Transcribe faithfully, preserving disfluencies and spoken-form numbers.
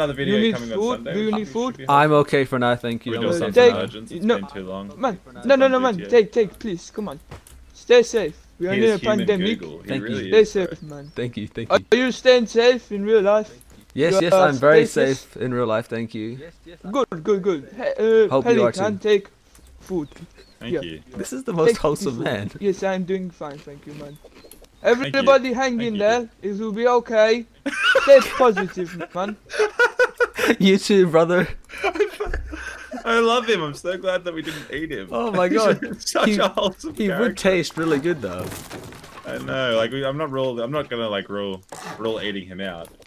another video you need coming food? on Sunday. Do you we need should- we should food? be I'm okay for now, thank We you. do I'm something okay take- for now. urgent. It's no, been too long. Man, It's no, no, on no, man. G T A. Take, take, please. Come on. Stay safe. We are He in a is human pandemic. Google. He Thank you. really Stay is, bro. safe, man. Thank you, thank Are you. you staying safe in real life? Yes, You yes, are I'm very stateless? safe in real life, thank you. Good, good, good. Hey, uh, Hope you are Pelican, too. take food. Thank Yeah. you. This is the most Take wholesome food. man. Yes, I'm doing fine, thank you, man. you. Everybody hang Thank in you. there. It will be okay. Stay positive, man. You too, brother. I love him. I'm so glad that we didn't eat him. Oh my god. He's such He- a wholesome He would character. taste really good though. I know. Like we, I'm not rule. I'm not gonna like rule rule eating him out.